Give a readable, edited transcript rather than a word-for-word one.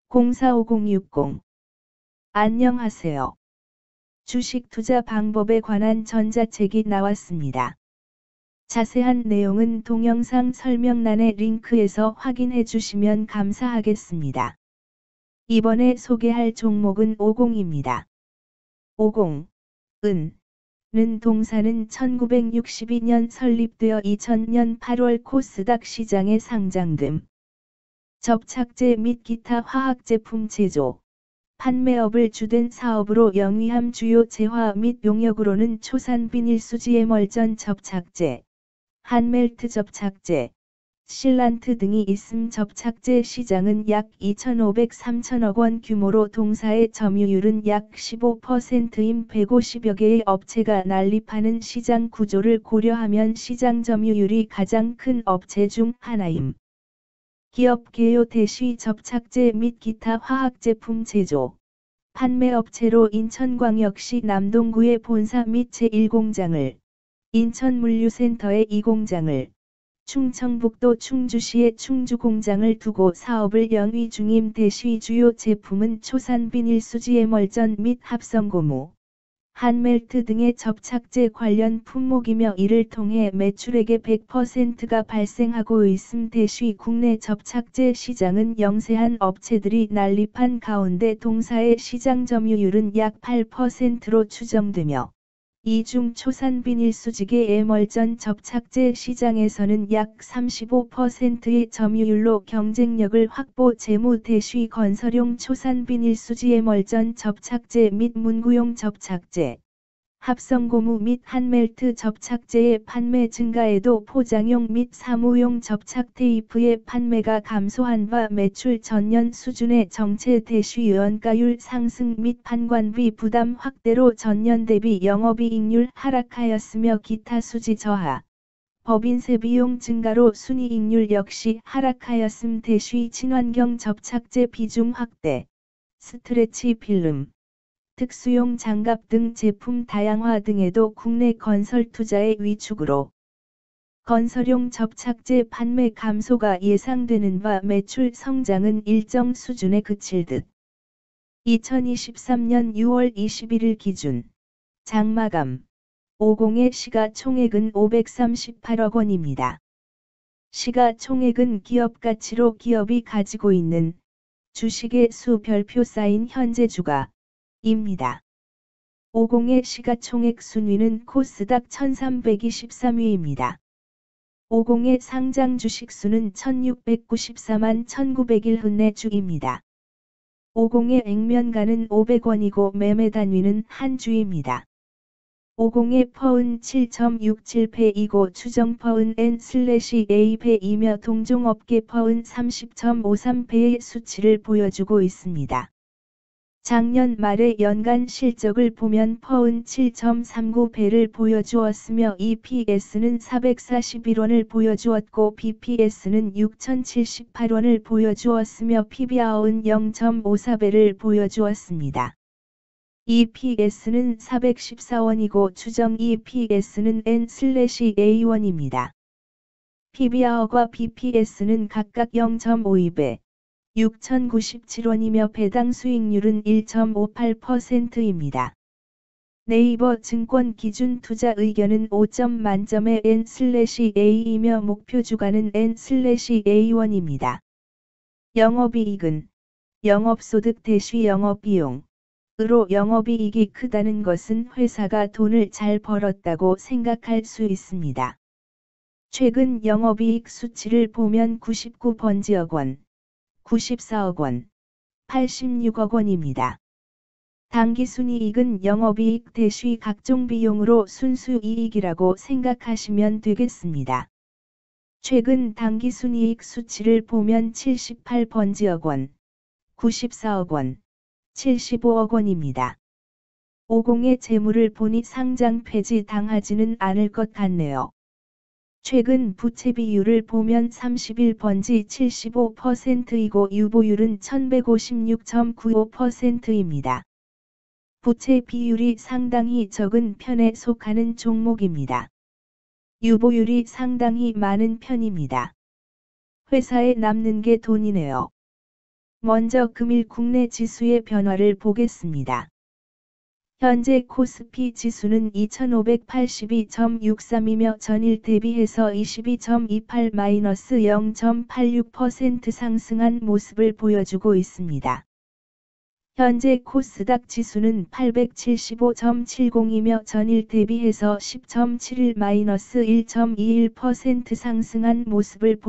045060. 안녕하세요. 주식 투자 방법에 관한 전자책이 나왔습니다. 자세한 내용은 동영상 설명란의 링크에서 확인해 주시면 감사하겠습니다. 이번에 소개할 종목은 50입니다. 50. 는 동사는 1962년 설립되어 2000년 8월 코스닥 시장에 상장됨. 접착제 및 기타 화학제품 제조, 판매업을 주된 사업으로 영위함. 주요 재화 및 용역으로는 초산 비닐 수지 에멀전 접착제, 한멜트 접착제, 실란트 등이 있음. 접착제 시장은 약 2,500~3,000억 원 규모로 동사의 점유율은 약 15%임. 150여 개의 업체가 난립하는 시장 구조를 고려하면 시장 점유율이 가장 큰 업체 중 하나임. 기업 개요 대시 접착제 및 기타 화학제품 제조, 판매업체로 인천광역시 남동구의 본사 및 제1공장을, 인천물류센터의 2공장을, 충청북도 충주시의 충주공장을 두고 사업을 영위 중임. 대시 주요 제품은 초산 비닐 수지 에멀전 및 합성고무, 한멜트 등의 접착제 관련 품목이며 이를 통해 매출액의 100%가 발생하고 있음. 대시 국내 접착제 시장은 영세한 업체들이 난립한 가운데 동사의 시장 점유율은 약 8%로 추정되며 이 중 초산 비닐 수지계 에멀전 접착제 시장에서는 약 35%의 점유율로 경쟁력을 확보. 재무 대시 건설용 초산 비닐 수지 에멀전 접착제 및 문구용 접착제, 합성고무 및 한멜트 접착제의 판매 증가에도 포장용 및 사무용 접착 테이프의 판매가 감소한 바 매출 전년 수준의 정체. 대시 원가율 상승 및 판관비 부담 확대로 전년 대비 영업이익률 하락하였으며 기타 수지 저하, 법인세 비용 증가로 순이익률 역시 하락하였음. 대시 친환경 접착제 비중 확대, 스트레치 필름, 특수용 장갑 등 제품 다양화 등에도 국내 건설 투자의 위축으로 건설용 접착제 판매 감소가 예상되는 바 매출 성장은 일정 수준에 그칠 듯. 2023년 6월 21일 기준 장마감 50의 시가총액은 538억 원입니다. 시가총액은 기업가치로 기업이 가지고 있는 주식의 수 별표 쌓인 현재 주가 입니다. 50의 시가총액 순위는 코스닥 1323위입니다. 50의 상장 주식수는 1694만 1901 흔내 주입니다. 50의 액면가는 500원이고 매매 단위는 한 주입니다. 50의 퍼은 7.67배이고 추정 퍼은 N/A배이며 동종업계 퍼은 30.53배의 수치를 보여주고 있습니다. 작년 말의 연간 실적을 보면 퍼은 7.39배를 보여주었으며 EPS는 441원을 보여주었고 BPS는 6078원을 보여주었으며 PBR은 0.54배를 보여주었습니다. EPS는 414원이고 추정 EPS는 N/A1입니다. PBR과 BPS는 각각 0.52배, 6,097원이며 배당 수익률은 1.58%입니다. 네이버 증권 기준 투자 의견은 5점 만점의 N/A이며 목표 주가는 N/A1입니다. 영업이익은 영업소득 대시 영업비용 으로 영업이익이 크다는 것은 회사가 돈을 잘 벌었다고 생각할 수 있습니다. 최근 영업이익 수치를 보면 99번지억 원, 94억 원, 86억 원입니다. 당기순이익은 영업이익 대시 각종 비용으로 순수이익이라고 생각하시면 되겠습니다. 최근 당기순이익 수치를 보면 78번지억 원, 94억 원, 75억 원입니다. 50의 재물을 보니 상장 폐지 당하지는 않을 것 같네요. 최근 부채 비율을 보면 31번지 75%이고 유보율은 1156.95%입니다. 부채 비율이 상당히 적은 편에 속하는 종목입니다. 유보율이 상당히 많은 편입니다. 회사에 남는 게 돈이네요. 먼저 금일 국내 지수의 변화를 보겠습니다. 현재 코스피 지수는 2582.63이며 전일 대비해서 22.28-0.86% 상승한 모습을 보여주고 있습니다. 현재 코스닥 지수는 875.70이며 전일 대비해서 10.71-1.21% 상승한 모습을